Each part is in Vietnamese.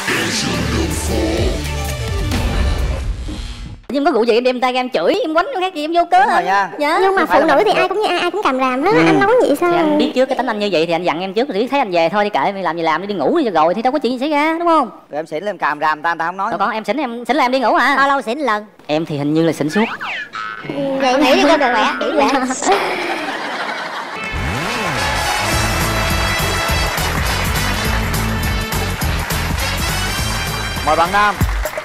Nhưng có vụ gì em đem tay em chửi em quánh khác gì em vô cớ rồi nha. Dạ. Nhưng mà phụ nữ thì ai cũng như ai cũng càm ràm hết. Anh nói vậy sao? Thì anh biết trước cái tính anh như vậy thì anh dặn em trước rồi thấy anh về thôi đi kệ làm gì làm đi ngủ đi rồi thì đâu có chuyện gì xảy ra đúng không? Rồi em xỉn lên càm ràm ta không nói. Đâu có em xỉn là em đi ngủ hả? Bao lâu xỉn lần? Em thì hình như là xỉn suốt. Vậy nghĩ đi cho được khỏe. Nghĩ vậy. Mời bạn nam.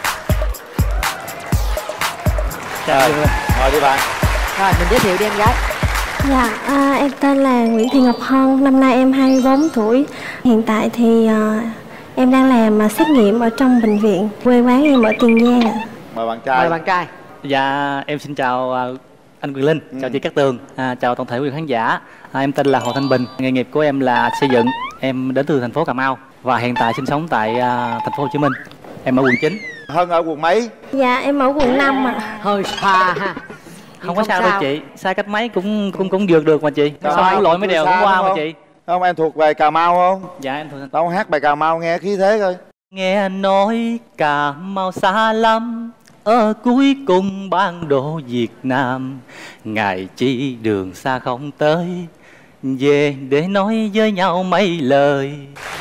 Chào Mời đi bạn. Rồi mình giới thiệu đi em gái. Dạ, em tên là Nguyễn Thị Ngọc Hân, năm nay em 24 tuổi. Hiện tại thì em đang làm xét nghiệm ở trong bệnh viện. Quê quán em ở Tiền Giang ạ. Mời bạn trai. Mời bạn trai. Dạ, em xin chào anh Quyền Linh, chào chị Cát Tường, chào toàn thể quý khán giả. Em tên là Hồ Thanh Bình, nghề nghiệp của em là xây dựng. Em đến từ thành phố Cà Mau và hiện tại sinh sống tại thành phố Hồ Chí Minh. Em ở quận 9. Hân ở quận mấy? Dạ, em ở quận 5 ạ. Hơi xa ha. Không có sao đâu chị, xa cách mấy cũng vượt được mà chị. Xong lội mấy đèo cũng qua mà chị. Không, em thuộc về Cà Mau không? Dạ em thuộc. Đâu hát bài Cà Mau nghe khí thế coi. Nghe nói Cà Mau xa lắm, ở cuối cùng bản đồ Việt Nam. Ngày chi đường xa không tới, về để nói với nhau mấy lời.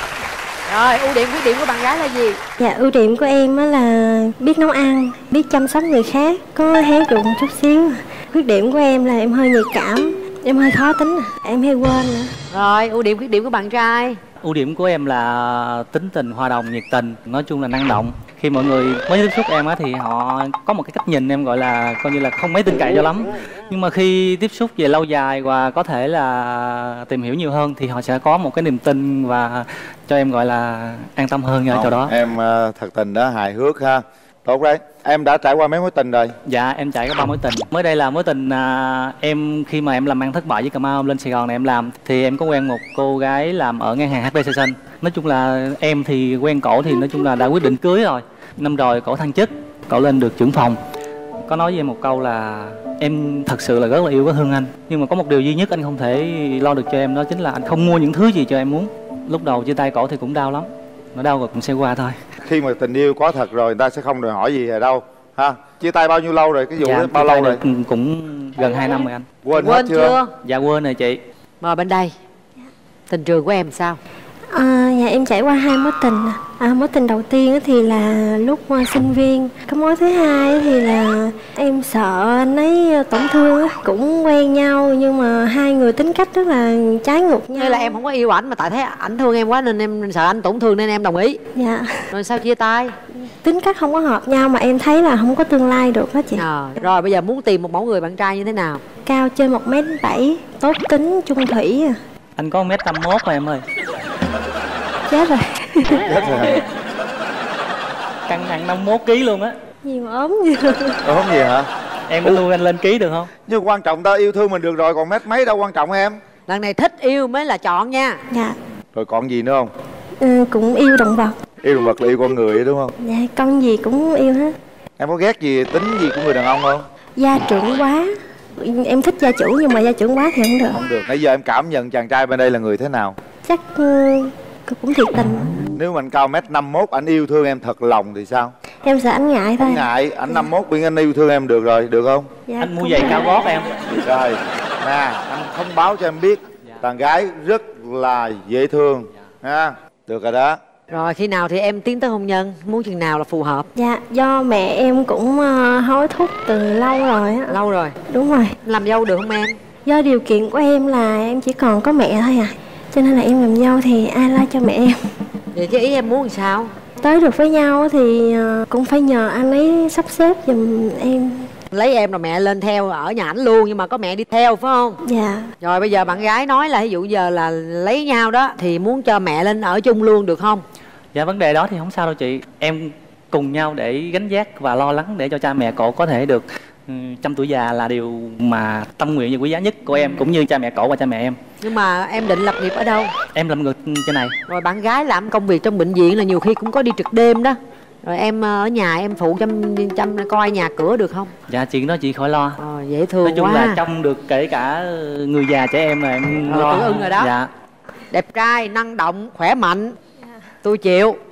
Rồi ưu điểm khuyết điểm của bạn gái là gì? Dạ, ưu điểm của em á là biết nấu ăn, biết chăm sóc người khác, có héo rụng một chút xíu. Khuyết điểm của em là em hơi nhạy cảm, em hơi khó tính, em hay quên nữa. Rồi ưu điểm khuyết điểm của bạn trai? Ưu điểm của em là tính tình hòa đồng, nhiệt tình, nói chung là năng động. Khi mọi người mới tiếp xúc em á thì họ có một cái cách nhìn em gọi là coi như là không mấy tin cậy cho lắm. Nhưng mà khi tiếp xúc về lâu dài và có thể là tìm hiểu nhiều hơn thì họ sẽ có một cái niềm tin và cho em gọi là an tâm hơn ở chỗ đó. Em thật tình đó, hài hước ha. Tốt đấy. Em đã trải qua mấy mối tình rồi? Dạ em trải qua 3 mối tình. Mới đây là mối tình em khi mà em làm ăn thất bại với Cà Mau, em lên Sài Gòn này em làm thì em có quen một cô gái làm ở ngân hàng HB Station. Nói chung là em thì quen cổ thì nói chung là đã quyết định cưới rồi. Năm rồi cổ thăng chức, cổ lên được trưởng phòng. Có nói với em một câu là em thật sự là rất là yêu với Hương anh. Nhưng mà có một điều duy nhất anh không thể lo được cho em, đó chính là anh không mua những thứ gì cho em muốn. Lúc đầu chia tay cổ thì cũng đau lắm, nó đau rồi cũng sẽ qua thôi. Khi mà tình yêu có thật rồi người ta sẽ không đòi hỏi gì ở đâu ha. Chia tay bao nhiêu lâu rồi? Cái vụ đó bao lâu rồi? Cũng gần 2 năm rồi anh. Quên hết chưa? Dạ quên rồi chị. Mời bên đây. Tình trường của em sao? Dạ em trải qua 2 mối tình. Mối tình đầu tiên thì là lúc sinh viên. Cái mối thứ hai thì là em sợ anh ấy tổn thương, cũng quen nhau nhưng mà hai người tính cách rất là trái ngược nhau. Hay là em không có yêu ảnh mà tại thấy ảnh thương em quá nên em sợ anh tổn thương nên em đồng ý? Dạ. Rồi sao chia tay? Tính cách không có hợp nhau mà em thấy là không có tương lai được đó chị. Rồi bây giờ muốn tìm một mẫu người bạn trai như thế nào? Cao trên 1m7, tốt tính, trung thủy. Anh có 1m81 mà em ơi. Chết rồi. Chết rồi. Cân nặng 51kg luôn á. Gì mà ốm gì. Ốm gì hả? Em có nuôi anh lên ký được không? Nhưng quan trọng ta yêu thương mình được rồi, còn mét mấy đâu quan trọng em. Lần này thích yêu mới là chọn nha. Dạ. Rồi còn gì nữa không? Cũng yêu động vật. Yêu động vật là yêu con người đúng không? Dạ, con gì cũng yêu hết. Em có ghét gì, tính gì của người đàn ông không? Gia trưởng quá. Em thích gia chủ nhưng mà gia trưởng quá thì không được. Không được. Nãy giờ em cảm nhận chàng trai bên đây là người thế nào? Chắc cũng thiệt tình. Nếu mà anh cao 1m51, anh yêu thương em thật lòng thì sao? Em sợ anh ngại thôi. Không ngại, anh 51 biên anh yêu thương em được rồi, được không? Dạ, anh mua giày cao gót em. Rồi, nè, anh thông báo cho em biết đàn gái rất là dễ thương ha. Được rồi đó. Rồi khi nào thì em tiến tới hôn nhân? Muốn chừng nào là phù hợp? Dạ, do mẹ em cũng hối thúc từ lâu rồi á. Lâu rồi? Đúng rồi. Làm dâu được không em? Do điều kiện của em là em chỉ còn có mẹ thôi à, cho nên là em làm dâu thì ai lo cho mẹ em. Vậy cái ý em muốn làm sao? Tới được với nhau thì cũng phải nhờ anh ấy sắp xếp giùm em. Lấy em rồi mẹ lên theo ở nhà ảnh luôn, nhưng mà có mẹ đi theo phải không? Dạ. Rồi bây giờ bạn gái nói là ví dụ giờ là lấy nhau đó thì muốn cho mẹ lên ở chung luôn được không? Dạ vấn đề đó thì không sao đâu chị. Em cùng nhau để gánh vác và lo lắng để cho cha mẹ cổ có thể được trăm tuổi già là điều mà tâm nguyện và quý giá nhất của em cũng như cha mẹ cổ và cha mẹ em. Nhưng mà em định lập nghiệp ở đâu? Em làm người trên này. Rồi bạn gái làm công việc trong bệnh viện là nhiều khi cũng có đi trực đêm đó. Rồi em ở nhà em phụ chăm coi nhà cửa được không? Dạ chuyện đó chị khỏi lo. Dễ thương quá. Nói chung là trông được kể cả người già trẻ em là em lo. Tự ưng rồi đó. Dạ. Đẹp trai, năng động, khỏe mạnh. Tôi chịu.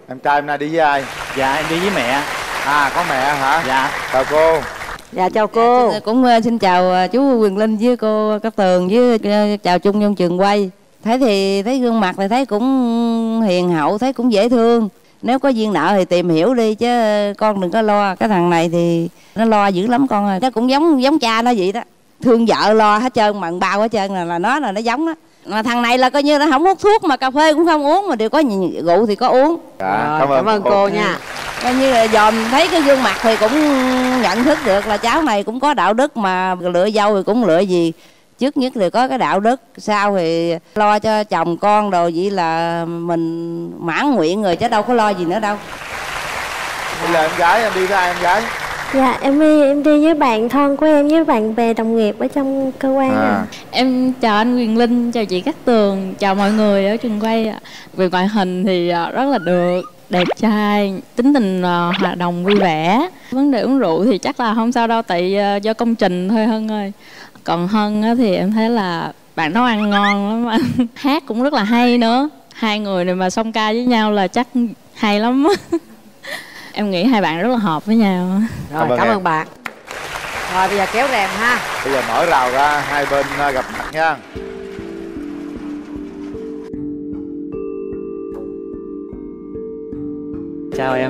Em trai hôm nay đi với ai? Dạ em đi với mẹ. À có mẹ hả? Dạ. Chào cô. Dạ chào cô. Cũng xin chào chú Quyền Linh với cô Cát Tường, với chào chung trong trường quay. Thấy gương mặt thì thấy cũng hiền hậu, thấy cũng dễ thương. Nếu có duyên nợ thì tìm hiểu đi chứ con đừng có lo. Cái thằng này thì nó lo dữ lắm con ơi. Nó cũng giống cha nó vậy đó. Thương vợ lo hết trơn, mận bao hết trơn là nó giống đó. Mà thằng này là coi như nó không hút thuốc mà cà phê cũng không uống, mà đều có rượu thì có uống. Dạ, Cảm ơn cô nha. Coi như là dòm thấy cái gương mặt thì cũng nhận thức được là cháu này cũng có đạo đức, mà lựa dâu thì cũng lựa gì. Trước nhất thì có cái đạo đức, sau thì lo cho chồng con đồ, vậy là mình mãn nguyện rồi chứ đâu có lo gì nữa đâu. Đây là em gái, em đi với ai em gái? Dạ em đi với bạn thân của em, với bạn bè đồng nghiệp ở trong cơ quan. Em chào anh Quyền Linh, chào chị Cát Tường, chào mọi người ở trường quay. Về ngoại hình thì rất là được, đẹp trai, tính tình hòa đồng vui vẻ. Vấn đề uống rượu thì chắc là không sao đâu, tại do công trình thôi Hân ơi. Còn Hân thì em thấy là bạn nấu ăn ngon lắm anh. Hát cũng rất là hay nữa. Hai người này mà song ca với nhau là chắc hay lắm. Em nghĩ hai bạn rất là hợp với nhau. Rồi cảm ơn bạn. Rồi bây giờ kéo rèm ha. Bây giờ mở rào ra, hai bên gặp mặt nha. Chào em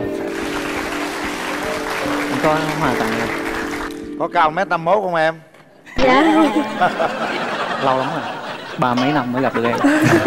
có hòa tặng em. Có cao 1m51 không em? Dạ. Lâu lắm rồi, 30 mấy năm mới gặp được em.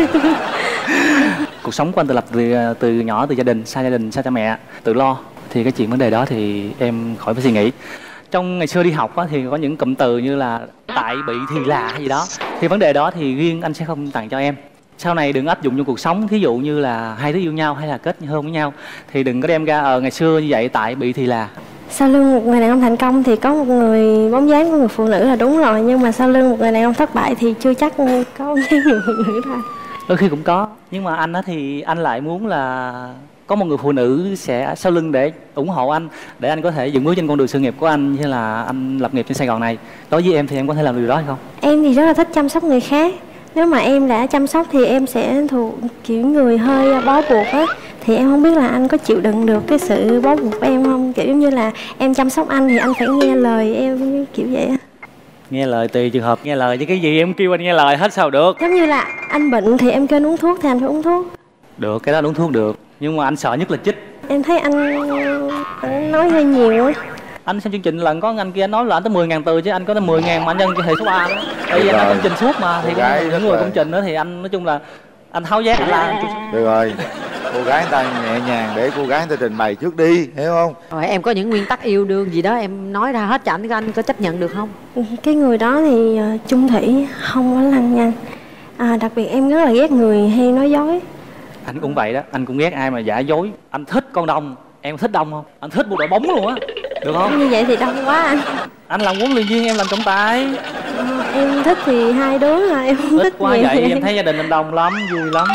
Cuộc sống của anh tự lập từ nhỏ, từ gia đình, xa cha mẹ, tự lo. Thì cái chuyện vấn đề đó thì em khỏi phải suy nghĩ. Trong ngày xưa đi học á, thì có những cụm từ như là tại, bị, thì là hay gì đó. Thì vấn đề đó thì riêng anh sẽ không tặng cho em. Sau này đừng áp dụng trong cuộc sống. Thí dụ như là hai đứa yêu nhau hay là kết hôn với nhau thì đừng có đem ra ngày xưa như vậy, tại, bị, thì là. Sau lưng một người đàn ông thành công thì có một người bóng dáng của người phụ nữ là đúng rồi, nhưng mà sau lưng một người đàn ông thất bại thì chưa chắc có bóng dáng người phụ nữ thôi. Đôi khi cũng có, nhưng mà anh á thì anh lại muốn là có một người phụ nữ sẽ sau lưng để ủng hộ anh, để anh có thể dựng bước trên con đường sự nghiệp của anh, như là anh lập nghiệp trên Sài Gòn này. Đối với em thì em có thể làm điều đó hay không? Em thì rất là thích chăm sóc người khác. Nếu mà em đã chăm sóc thì em sẽ thuộc kiểu người hơi bó buộc á. Thì em không biết là anh có chịu đựng được cái sự bó buộc của em không? Kiểu như là em chăm sóc anh thì anh phải nghe lời em, kiểu vậy á. Nghe lời tùy trường hợp nghe lời, chứ cái gì em kêu anh nghe lời hết sao được. Giống như là anh bệnh thì em kêu anh uống thuốc thì anh phải uống thuốc. Được, cái đó uống thuốc được. Nhưng mà anh sợ nhất là chích. Em thấy anh nói hơi nhiều á. Anh xem chương trình lần có anh kia anh nói là anh tới 10.000 từ chứ anh có tới 10.000 mà anh nhân cái hệ số 3 đó. Tại vì anh làm công trình suốt mà, thì những người công trình đó thì anh nói chung là anh tháo giác anh la. Được rồi, cô gái người ta nhẹ nhàng để cô gái người ta trình bày trước đi, hiểu không? Rồi em có những nguyên tắc yêu đương gì đó em nói ra hết cho anh có chấp nhận được không? Cái người đó thì chung thủy, không có lăng nhăng. Đặc biệt em rất là ghét người hay nói dối. Anh cũng vậy đó, anh cũng ghét ai mà giả dối. Anh thích con đông, em thích đông không? Anh thích một đội bóng luôn á, được không? Như vậy thì đông quá anh. Anh làm huấn luyện viên, em làm trọng tài. Em thích thì hai đứa là em không thích quá vậy. Em thấy gia đình anh đông lắm, vui lắm.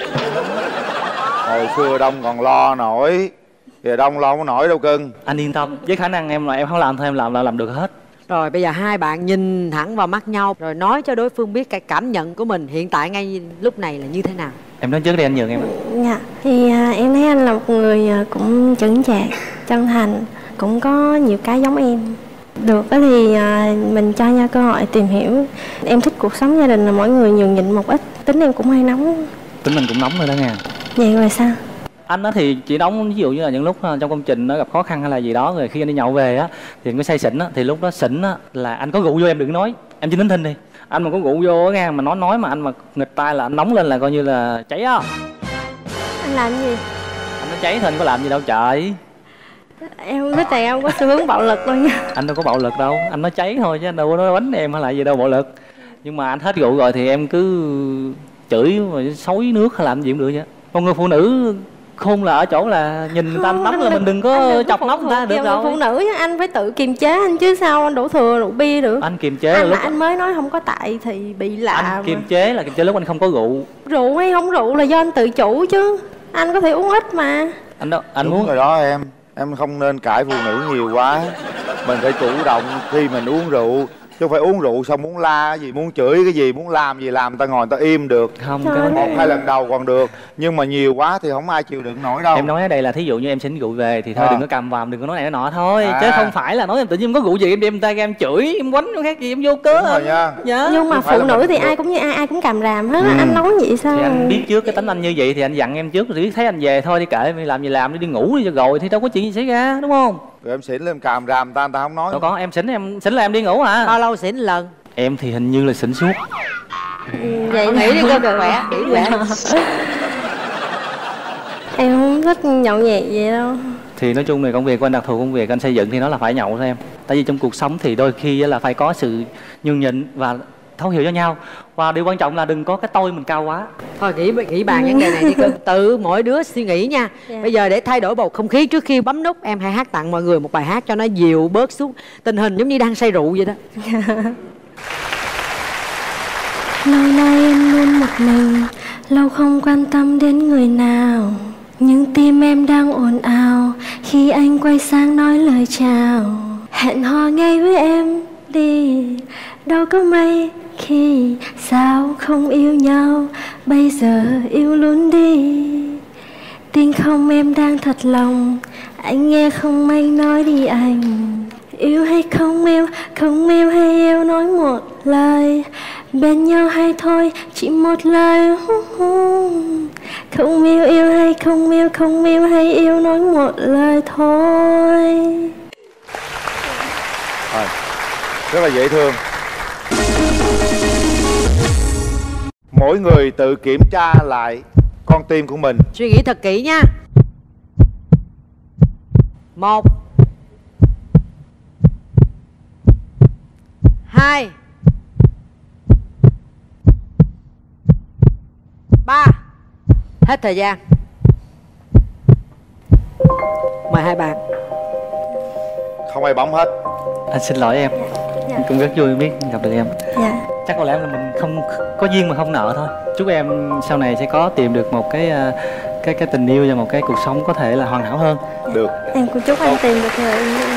Hồi xưa đông còn lo nổi, giờ đông lo không có nổi đâu cưng. Anh yên tâm, với khả năng em là em không làm thôi, em làm được hết. Rồi bây giờ hai bạn nhìn thẳng vào mắt nhau rồi nói cho đối phương biết cái cảm nhận của mình hiện tại ngay lúc này là như thế nào. Em nói trước đi, anh nhường em. Dạ, thì em thấy anh là một người cũng chững chạc, chân thành, cũng có nhiều cái giống em. Được thì mình cho nhau cơ hội tìm hiểu. Em thích cuộc sống gia đình là mỗi người nhường nhịn một ít. Tính em cũng hay nóng. Tính mình cũng nóng rồi đó nha. Vậy rồi sao? Anh đó thì chỉ nóng ví dụ như là những lúc trong công trình nó gặp khó khăn hay là gì đó, rồi khi anh đi nhậu về á thì anh có say xỉn á, thì lúc đó xỉn á là anh có rượu vô em đừng nói, em chỉ nín thinh đi. Anh mà có rượu vô á nghe mà nói mà anh mà nghịch tai là anh nóng lên là coi như là cháy á. Anh làm gì? Anh nói cháy thôi, anh có làm gì đâu trời. Em không biết tại em có xu hướng bạo lực luôn nha. Anh đâu có bạo lực đâu, anh nói cháy thôi chứ anh đâu có nói đánh em hay là gì đâu bạo lực. Nhưng mà anh hết rượu rồi thì em cứ chửi rồi xối nước hay làm gì cũng được vậy. Con người phụ nữ khôn là ở chỗ là nhìn người ta nóng là mình đừng có chọc nóng người ta được rồi. Phụ nữ chứ anh phải tự kiềm chế anh chứ sao anh đổ thừa rượu bia được. Anh kiềm chế anh lúc anh mới nói không có tại thì bị lạ. Anh kiềm chế là kiềm chế lúc anh không có rượu. Rượu hay không rượu là do anh tự chủ chứ. Anh có thể uống ít mà. Anh đâu anh đúng muốn rồi đó em không nên cãi phụ nữ nhiều quá. Mình phải chủ động khi mình uống rượu chứ không phải uống rượu xong muốn la cái gì, muốn chửi cái gì, muốn làm gì làm, người ta ngồi người ta im được. Không, Trời cái vấn Một đề hai lần đầu còn được, nhưng mà nhiều quá thì không ai chịu đựng nổi đâu. em nói ở đây là thí dụ như em xỉn rượu về thì thôi đừng có cầm vào, đừng có nói này nói nọ thôi, chứ không phải là nói em tự nhiên em có rượu gì em đem tay ra em chửi em quánh khác gì em vô cớ. Đúng rồi nha. Dạ. Nhưng mà phụ nữ thì ai cũng như ai cũng cầm ràm hết á. Anh nói vậy sao? Thì anh biết trước cái tính anh như vậy thì anh dặn em trước, rồi thấy anh về thôi đi kệ em, làm gì làm, đi ngủ đi cho rồi thì đâu có chuyện gì xảy ra, đúng không? Rồi em xỉn lên càm ràm người ta không nói. Đâu có, em xỉn là em đi ngủ hả? Bao lâu xỉn lần? Em thì hình như là xỉn suốt. Vậy Nghĩ đi cơ khỏe, nghĩ khỏe. Em không thích nhậu nhẹt vậy đâu. Thì nói chung là công việc của anh, đặc thù công việc anh xây dựng thì nó là phải nhậu thôi em. Tại vì trong cuộc sống thì đôi khi là phải có sự nhường nhịn và thấu hiểu cho nhau. Và điều quan trọng là đừng có cái tôi mình cao quá. Thôi nghĩ bàn vấn đề này đi cưng. Tự mỗi đứa suy nghĩ nha. Bây giờ để thay đổi bầu không khí trước khi bấm nút, em hãy hát tặng mọi người một bài hát cho nó dịu bớt xuống tình hình giống như đang say rượu vậy đó. Lâu nay em luôn một mình, lâu không quan tâm đến người nào. Nhưng tim em đang ồn ào khi anh quay sang nói lời chào. Hẹn hò ngay với em đi, đâu có may khi sao không yêu nhau, bây giờ yêu luôn đi. Tin không em đang thật lòng, anh nghe không anh nói đi anh. Yêu hay không yêu hay yêu nói một lời. Bên nhau hay thôi chỉ một lời. Không yêu hay không yêu hay yêu nói một lời thôi. Rồi, rất là dễ thương. Mỗi người tự kiểm tra lại con tim của mình. Suy nghĩ thật kỹ nha. 1 2 3. Hết thời gian. Mời hai bạn. Không ai bấm hết. Anh xin lỗi em. Dạ. Cũng rất vui biết gặp được em. Dạ. Chắc có lẽ là mình không có duyên mà không nợ thôi. Chúc em sau này sẽ có tìm được một cái tình yêu và một cái cuộc sống có thể là hoàn hảo hơn. Được. Em cũng chúc anh tìm được người